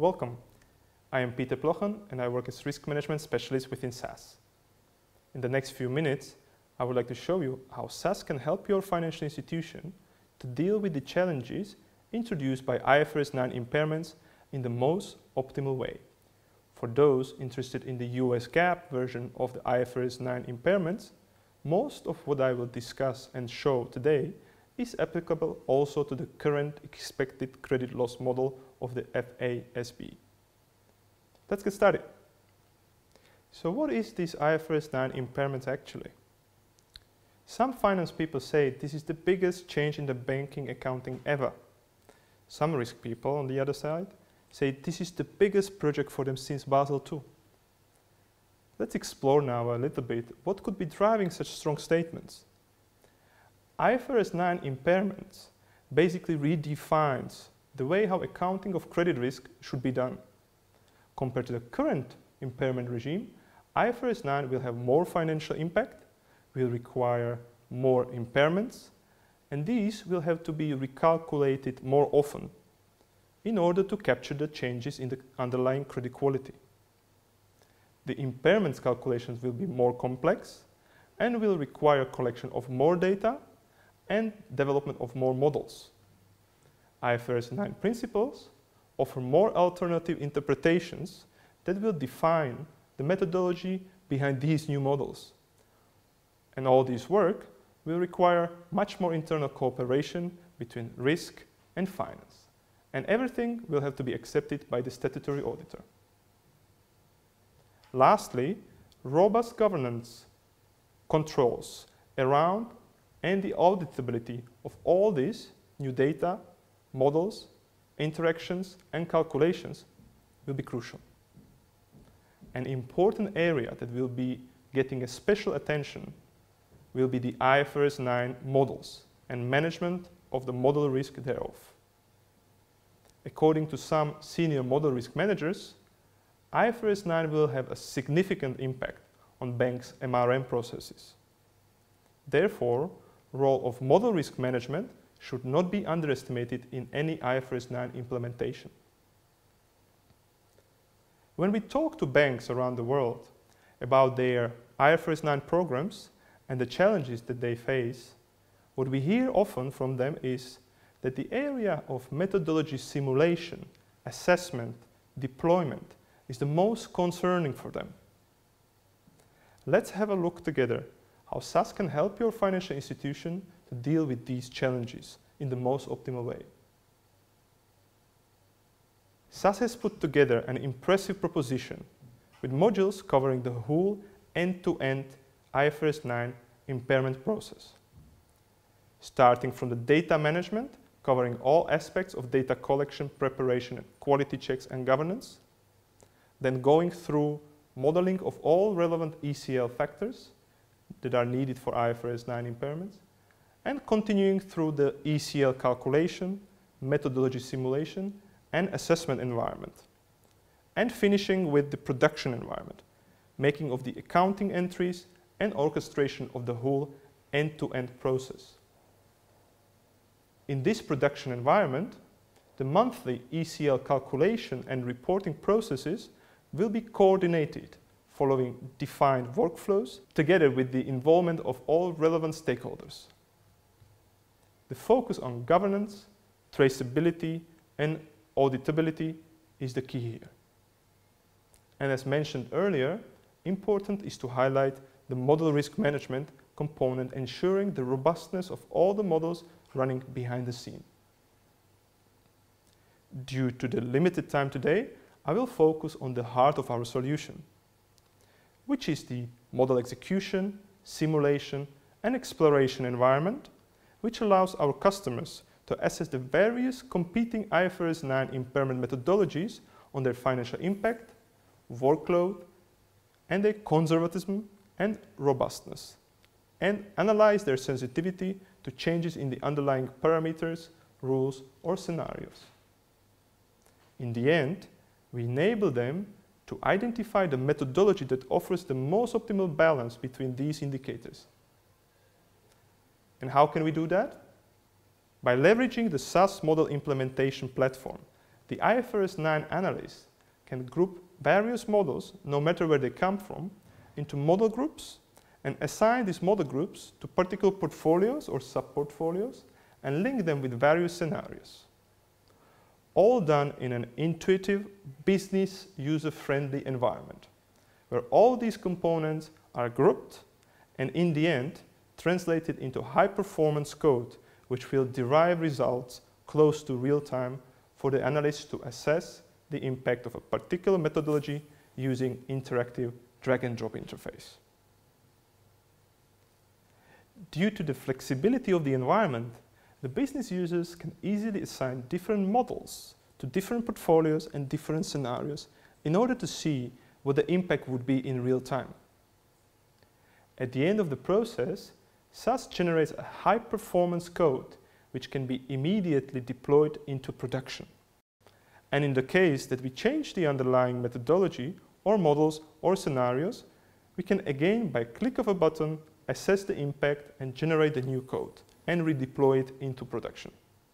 Welcome. I am Peter Plochen and I work as risk management specialist within SAS. In the next few minutes, I would like to show you how SAS can help your financial institution to deal with the challenges introduced by IFRS 9 impairments in the most optimal way. For those interested in the US GAAP version of the IFRS 9 impairments, most of what I will discuss and show today is applicable also to the current expected credit loss model of the FASB. Let's get started. So what is this IFRS 9 impairment actually? Some finance people say this is the biggest change in the banking accounting ever. Some risk people, on the other side, say this is the biggest project for them since Basel II. Let's explore now a little bit what could be driving such strong statements. IFRS 9 impairments basically redefines the way how accounting of credit risk should be done. Compared to the current impairment regime, IFRS 9 will have more financial impact, will require more impairments, and these will have to be recalculated more often in order to capture the changes in the underlying credit quality. The impairments calculations will be more complex and will require collection of more data and development of more models. IFRS 9 principles offer more alternative interpretations that will define the methodology behind these new models. And all this work will require much more internal cooperation between risk and finance. And everything will have to be accepted by the statutory auditor. Lastly, robust governance controls around and the auditability of all these new data, models, interactions, and calculations will be crucial. An important area that will be getting a special attention will be the IFRS 9 models and management of the model risk thereof. According to some senior model risk managers, IFRS 9 will have a significant impact on banks' MRM processes. Therefore, role of model risk management should not be underestimated in any IFRS 9 implementation. When we talk to banks around the world about their IFRS 9 programs and the challenges that they face, what we hear often from them is that the area of methodology simulation, assessment, deployment is the most concerning for them. Let's have a look together how SAS can help your financial institution to deal with these challenges in the most optimal way. SAS has put together an impressive proposition with modules covering the whole end-to-end IFRS 9 impairment process. Starting from the data management, covering all aspects of data collection, preparation, and quality checks and governance, then going through modeling of all relevant ECL factors that are needed for IFRS 9 impairments, and continuing through the ECL calculation, methodology simulation, and assessment environment, and finishing with the production environment, making of the accounting entries and orchestration of the whole end-to-end process. In this production environment, the monthly ECL calculation and reporting processes will be coordinated following defined workflows together with the involvement of all relevant stakeholders. The focus on governance, traceability, and auditability is the key here. And as mentioned earlier, important is to highlight the model risk management component, ensuring the robustness of all the models running behind the scene. Due to the limited time today, I will focus on the heart of our solution, which is the model execution, simulation, and exploration environment, which allows our customers to assess the various competing IFRS 9 impairment methodologies on their financial impact, workload, and their conservatism and robustness, and analyze their sensitivity to changes in the underlying parameters, rules, or scenarios. In the end, we enable them to identify the methodology that offers the most optimal balance between these indicators. And how can we do that? By leveraging the SAS model implementation platform, the IFRS 9 analyst can group various models, no matter where they come from, into model groups and assign these model groups to particular portfolios or sub-portfolios and link them with various scenarios. All done in an intuitive, business user-friendly environment, where all these components are grouped and in the end translated into high-performance code which will derive results close to real-time for the analyst to assess the impact of a particular methodology using interactive drag-and-drop interface. Due to the flexibility of the environment, the business users can easily assign different models to different portfolios and different scenarios in order to see what the impact would be in real time. At the end of the process, SAS generates a high-performance code which can be immediately deployed into production. And in the case that we change the underlying methodology or models or scenarios, we can again, by click of a button, assess the impact and generate the new code and redeploy it into production.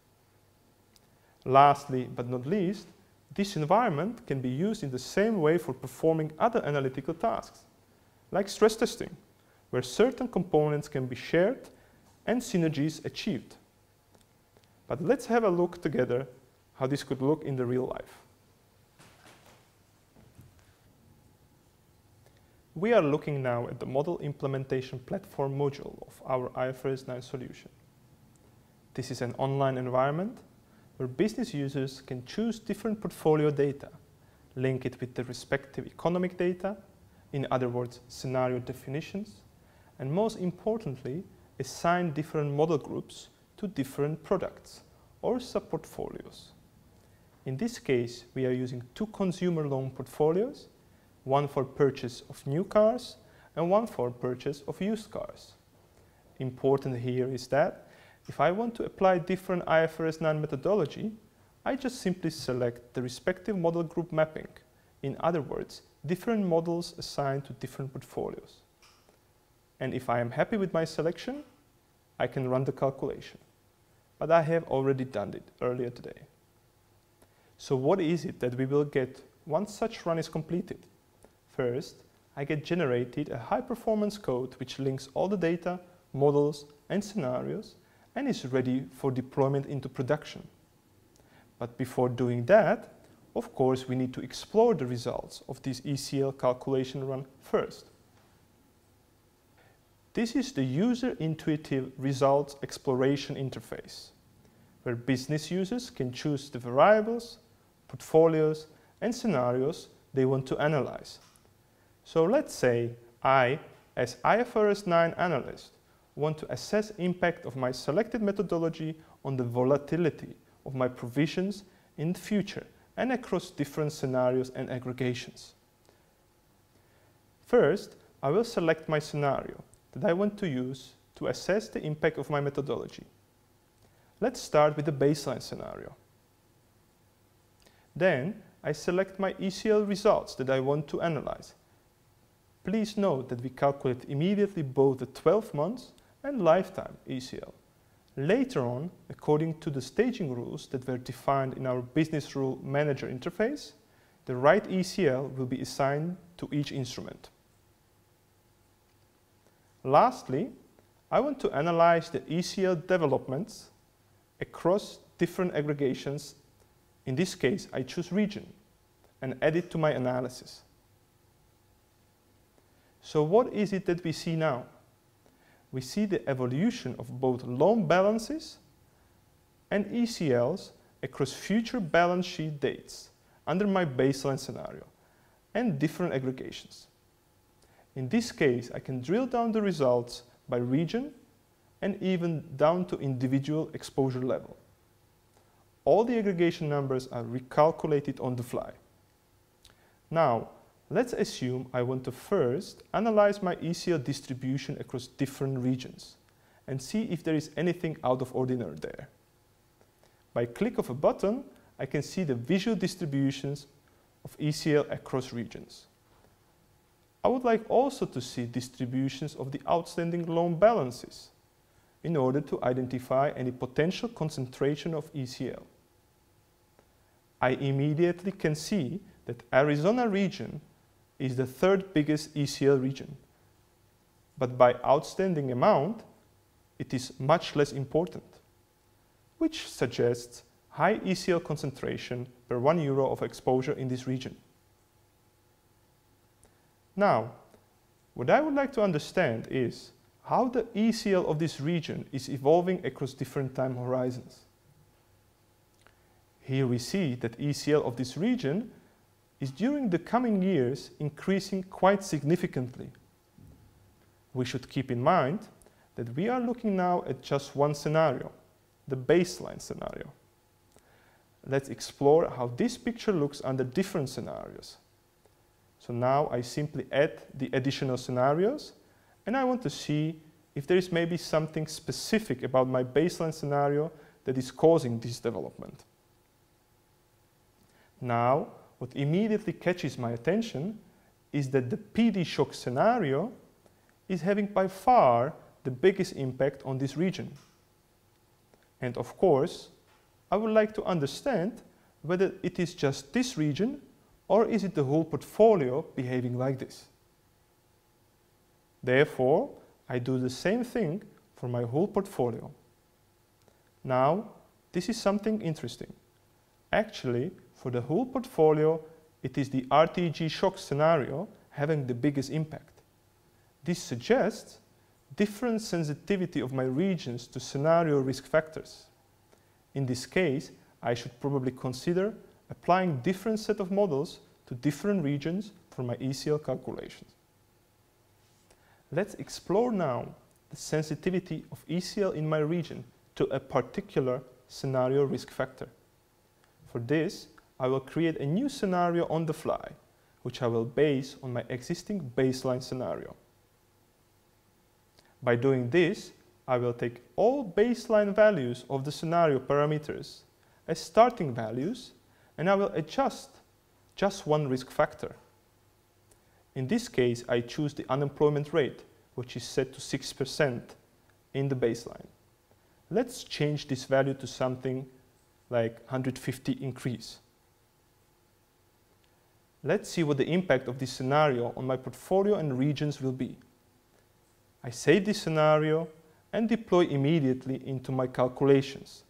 Lastly, but not least, this environment can be used in the same way for performing other analytical tasks, like stress testing, where certain components can be shared and synergies achieved. But let's have a look together how this could look in the real life. We are looking now at the Model Implementation Platform module of our IFRS 9 solution. This is an online environment where business users can choose different portfolio data, link it with the respective economic data, in other words, scenario definitions, and most importantly, assign different model groups to different products or sub-portfolios. In this case, we are using two consumer loan portfolios, one for purchase of new cars and one for purchase of used cars. Important here is that if I want to apply different IFRS 9 methodology, I just simply select the respective model group mapping. In other words, different models assigned to different portfolios. And if I am happy with my selection, I can run the calculation. But I have already done it earlier today. So what is it that we will get once such run is completed? First, I get generated a high-performance code which links all the data, models, and scenarios and is ready for deployment into production. But before doing that, of course, we need to explore the results of this ECL calculation run first. This is the user-intuitive results exploration interface, where business users can choose the variables, portfolios, and scenarios they want to analyze. So let's say I, as IFRS 9 analyst, want to assess impact of my selected methodology on the volatility of my provisions in the future and across different scenarios and aggregations. First, I will select my scenario that I want to use to assess the impact of my methodology. Let's start with the baseline scenario. Then I select my ECL results that I want to analyze. Please note that we calculate immediately both the 12 months and lifetime ECL. Later on, according to the staging rules that were defined in our Business Rule Manager interface, the right ECL will be assigned to each instrument. Lastly, I want to analyze the ECL developments across different aggregations. In this case, I choose region and add it to my analysis. So what is it that we see now? We see the evolution of both loan balances and ECLs across future balance sheet dates under my baseline scenario and different aggregations. In this case, I can drill down the results by region and even down to individual exposure level. All the aggregation numbers are recalculated on the fly. Now, let's assume I want to first analyze my ECL distribution across different regions and see if there is anything out of ordinary there. By click of a button, I can see the visual distributions of ECL across regions. I would like also to see distributions of the outstanding loan balances in order to identify any potential concentration of ECL. I immediately can see that Arizona region is the third biggest ECL region. But by outstanding amount, it is much less important, which suggests high ECL concentration per €1 of exposure in this region. Now, what I would like to understand is how the ECL of this region is evolving across different time horizons. Here we see that ECL of this region is during the coming years increasing quite significantly. We should keep in mind that we are looking now at just one scenario, the baseline scenario. Let's explore how this picture looks under different scenarios. So now I simply add the additional scenarios, and I want to see if there is maybe something specific about my baseline scenario that is causing this development. Now, what immediately catches my attention is that the PD shock scenario is having by far the biggest impact on this region. And of course, I would like to understand whether it is just this region or is it the whole portfolio behaving like this. Therefore, I do the same thing for my whole portfolio. Now, this is something interesting. Actually, for the whole portfolio, it is the RTG shock scenario having the biggest impact. This suggests different sensitivity of my regions to scenario risk factors. In this case, I should probably consider applying different set of models to different regions for my ECL calculations. Let's explore now the sensitivity of ECL in my region to a particular scenario risk factor. For this, I will create a new scenario on the fly, which I will base on my existing baseline scenario. By doing this, I will take all baseline values of the scenario parameters as starting values, and I will adjust just one risk factor. In this case, I choose the unemployment rate, which is set to 6% in the baseline. Let's change this value to something like 150 increase. Let's see what the impact of this scenario on my portfolio and regions will be. I save this scenario and deploy immediately into my calculations.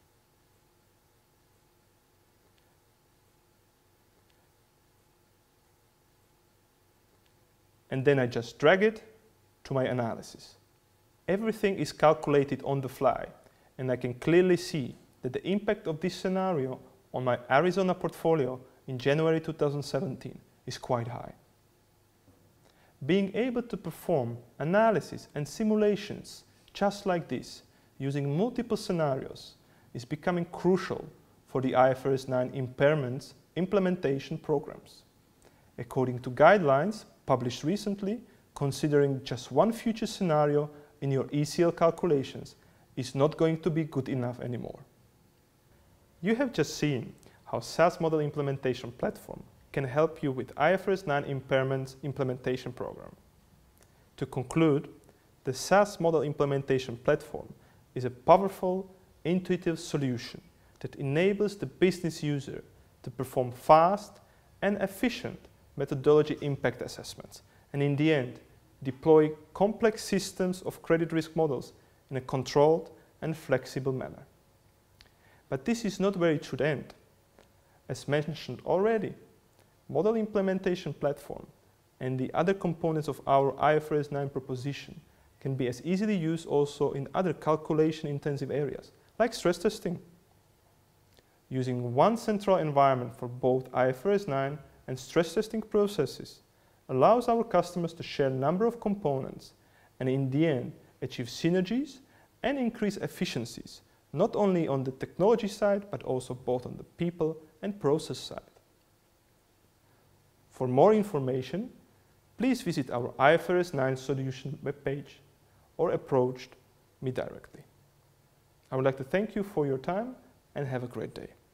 And then I just drag it to my analysis. Everything is calculated on the fly, and I can clearly see that the impact of this scenario on my Arizona portfolio in January 2017 is quite high. Being able to perform analysis and simulations just like this, using multiple scenarios, is becoming crucial for the IFRS 9 impairments implementation programs. According to guidelines published recently, considering just one future scenario in your ECL calculations is not going to be good enough anymore. You have just seen how SAS Model Implementation Platform can help you with IFRS 9 impairments implementation program. To conclude, the SAS Model Implementation Platform is a powerful, intuitive solution that enables the business user to perform fast and efficient methodology impact assessments, and in the end, deploy complex systems of credit risk models in a controlled and flexible manner. But this is not where it should end. As mentioned already, Model Implementation Platform and the other components of our IFRS 9 proposition can be as easily used also in other calculation-intensive areas, like stress testing. Using one central environment for both IFRS 9 and stress testing processes allows our customers to share a number of components and in the end achieve synergies and increase efficiencies, not only on the technology side but also both on the people and process side. For more information, please visit our IFRS 9 solution webpage or approach me directly. I would like to thank you for your time and have a great day.